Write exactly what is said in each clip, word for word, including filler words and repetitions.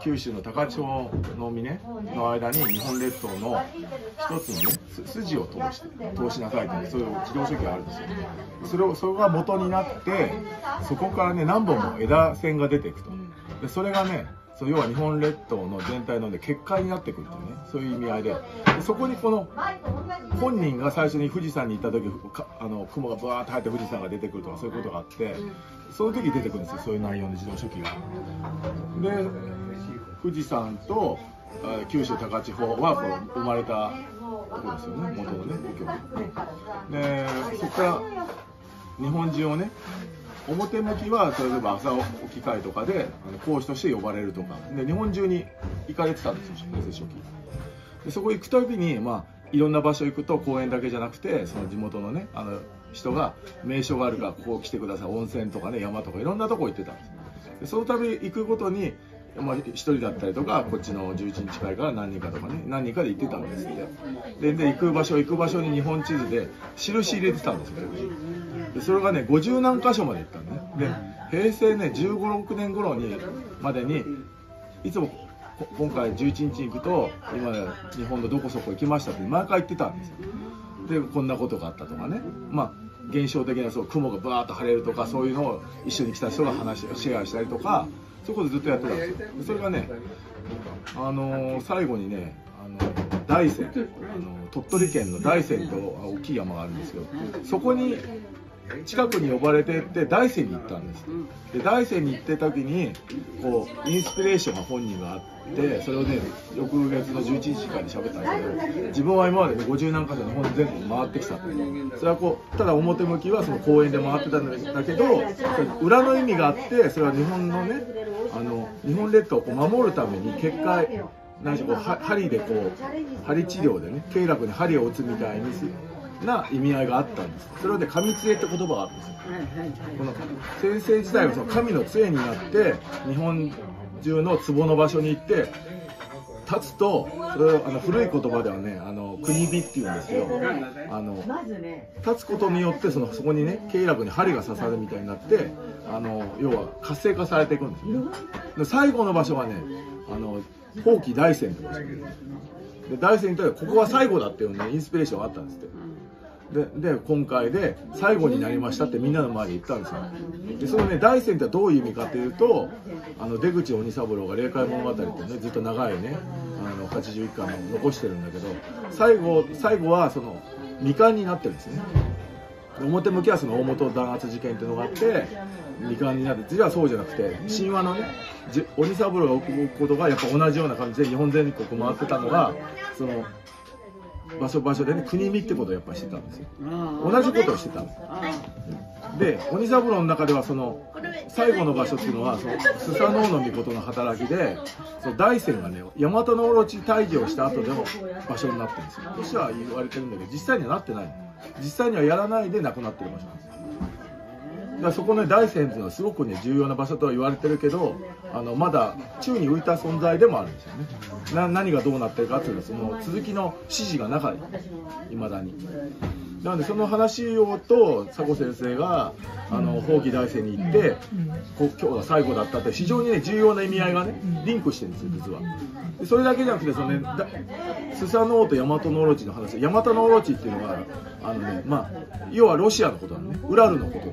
九州の高千穂の峰の間に日本列島の一つのね筋を通して通しなさいというそういう自動書記があるんですよ。それをそれが元になってそこからね何本も枝線が出ていくと。でそれがねそう要は日本列島の全体の、ね、結界になってくるというねそういう意味合いで、でそこにこの本人が最初に富士山に行った時あの雲がブワーッと入って富士山が出てくるとかそういうことがあってその時出てくるんですよそういう内容の自動書記が。で富士山と九州高千穂はこう生まれたところですよね元のね故郷でそこから日本中をね表向きは例えば朝起き会とかで講師として呼ばれるとかで日本中に行かれてたんですよ平成初期でそこ行くたびにまあいろんな場所行くと公園だけじゃなくてその地元のねあの人が名所があるからここ来てください温泉とかね山とかいろんなとこ行ってたんですでその度行くごとにまあ、ひとりだったりとかこっちのじゅういちにち会から何人かとかね何人かで行ってたんですって。でで行く場所行く場所に日本地図で印入れてたんですよでそれがねごじゅう何箇所まで行ったんねで平成ねじゅうご、ろくねん頃にまでにいつも今回じゅういちにちに行くと今日本のどこそこ行きましたって毎回言ってたんですよ。でこんなことがあったとかねまあ現象的なそう雲がバーッと晴れるとかそういうのを一緒に来た人が話シェアしたりとかそういうことずっとやってたんですよ。それがね、あのー、最後にね、あの大山、あの鳥取県の大山と大きい山があるんですけど、そこに近くに呼ばれてって大山に行ったんです。で大山に行ってた時にこうインスピレーションが本人があってそれをね翌月のじゅういちにちかんに喋ったんですけど自分は今までごじゅう何か所日本全国回ってきたとそれはこうただ表向きはその公園で回ってたんだけど裏の意味があってそれは日本のねあの日本列島をこう守るために結界何しろこう針でこう針治療でね経絡に針を打つみたいにするな意味合いがあったんです。それで神杖って言葉があるんですよ。この先生自体がその神の杖になって日本中の壺の場所に行って立つとそれをあの古い言葉ではねあの国火っていうんですけどあの立つことによってそのそこにね経絡に針が刺さるみたいになってあの要は活性化されていくんですよね。で最後の場所はねあの法起大山って場所で大山にとってここは最後だっていうねインスピレーションがあったんですって。で, で今回で最後になりましたってみんなの前で言ったんですよ。でそのね大山ってどういう意味かというとあの出口鬼三郎が「霊界物語」ってねずっと長いねあのはちじゅういっかいの残してるんだけど最後最後はその未完になってるんですね。表向きはその大本弾圧事件っていうのがあって未完になって実はそうじゃなくて神話のね鬼三郎が起くことがやっぱ同じような感じで日本全国回ってたのがその場所場所でね国見ってことをやっぱしてたんですよ。同じことをしてたんです。で鬼三郎の中ではその最後の場所っていうのはそのスサノオノミコトの働きでその大山がね大和のオロチ退治をした後での場所になってるんですよ。としては言われてるんだけど実際にはなってない。実際にはやらないで亡くなってる場所なんですよ。だからそこね大山っていうのはすごくね重要な場所とは言われてるけどあのまだ宙に浮いた存在でもあるんですよね。な何がどうなってるかっていうのはその続きの指示がなかったいまだに。なのでその話をと佐古先生があの法起大山に行ってこ今日が最後だったって非常にね重要な意味合いがねリンクしてるんですよ実は。でそれだけじゃなくてそのねスサノオと大和のオロチの話大和のオロチっていうのがあのねまあ要はロシアのことなのねウラルのことな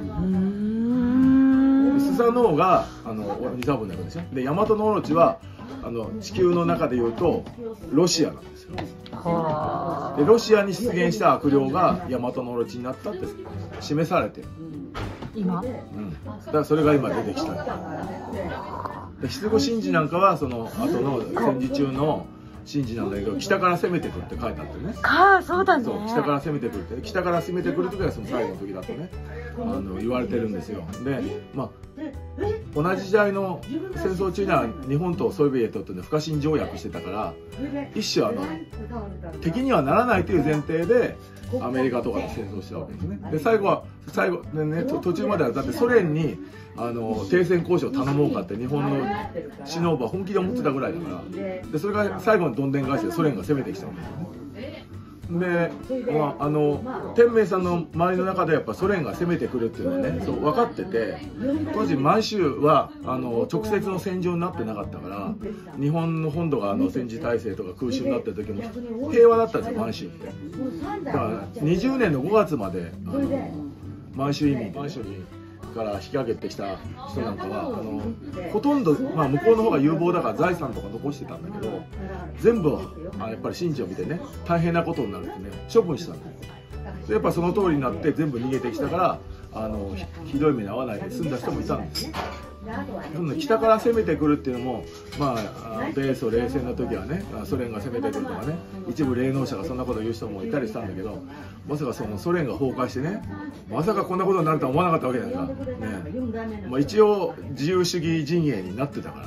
の。スサノオがあの鬼三郎なんですよ。で大和のオロチはあの地球の中でいうとロシアなんですよ。でロシアに出現した悪霊が大和のオロチになったって示されてる今、 うん、だからそれが今出てきた。で七五神事なんかはその後の戦時中の神事なんだけど北から攻めてくるって書いてあってね。 ああそうだね。 そう北から攻めてくるって北から攻めてくる時はその最後の時だとねあの言われてるんですよ。でまあ同じ時代の戦争中には日本とソビエトと、ね、不可侵条約してたから一種あの敵にはならないという前提でアメリカとかと戦争したわけですね。で最後は最後で、ね、途中まではだってソ連にあの停戦交渉を頼もうかって日本の首脳部は本気で思ってたぐらいだからでそれが最後のどんでん返しでソ連が攻めてきたわけですよね。 で、まあ、あの天明さんの周りの中でやっぱソ連が攻めてくるっていうのはね、そう分かってて、当時満州はあの直接の戦場になってなかったから、日本の本土があの戦時体制とか空襲になってる時も平和だったんですよ、満州って。だからにじゅうねんのごがつまであの満州移民満州にから引き上げてきた人なんかはあのほとんど、まあ、向こうの方が有望だから財産とか残してたんだけど、全部あやっぱり神事を見てね、大変なことになるってね、処分したんだよ。でやっぱその通りになって全部逃げてきたから、あの ひ, ひどい目に遭わないで済んだ人もいたんですよ。北から攻めてくるっていうのも、まあ、米ソ冷戦の時はね、ソ連が攻めてくるとかね、一部霊能者がそんなこと言う人もいたりしたんだけど、まさかそのソ連が崩壊してね、まさかこんなことになるとは思わなかったわけだから、ね、まあ、一応自由主義陣営になってたからね。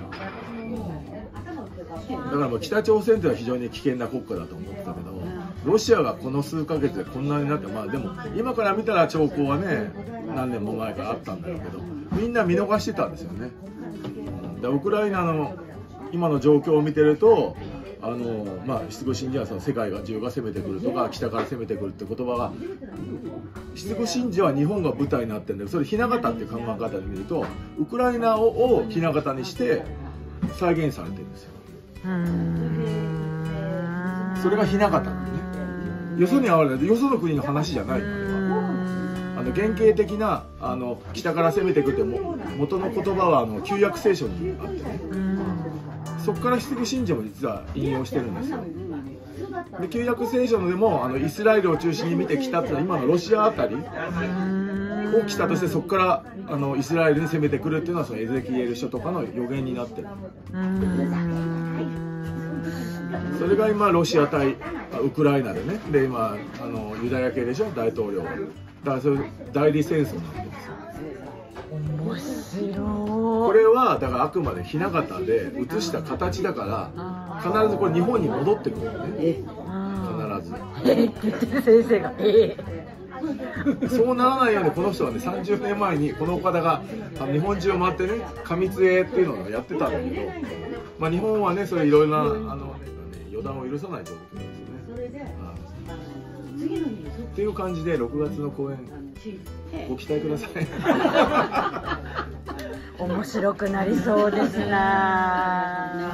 だからもう北朝鮮ってのは非常に危険な国家だと思ってたけど、ロシアがこの数ヶ月でこんなになって、まあでも今から見たら兆候はね、何年も前からあったんだろうけど、みんな見逃してたんですよね。でウクライナの今の状況を見てると、あのまあ出口信者はその世界が中が攻めてくるとか北から攻めてくるって言葉が、出口信者は日本が舞台になってるんだけど、それ雛形っていう考え方で見るとウクライナを雛形にして再現されてるんですよ。それが雛形なんでね。よそに合われてよその国の話じゃない。あの原型的なあの北から攻めてくっても元の言葉はあの旧約聖書にあってね、そこから出口信者も実は引用してるんですよ。で旧約聖書のでもあのイスラエルを中心に見て北ってのは今のロシアあたりを北として、そこからあのイスラエルに攻めてくるっていうのはそのエゼキエル書とかの予言になってる。それが今ロシア対ウクライナでね、で今あのユダヤ系でしょ、大統領だからそれ代理戦争なんですよ。 面白い。 これはだからあくまで雛形で写した形だから、必ずこれ日本に戻ってくるよね、必ず。 えーって言ってる先生がえーそうならないようにこの人はね、さんじゅうねんまえにこの岡田が日本中を回ってね、過密営っていうのをやってたんだけど、まあ、日本はねそれいろいろなあの予断を許さない状況ですよね。っていう感じでろくがつの公演ご期待ください。 面白くなりそうですな。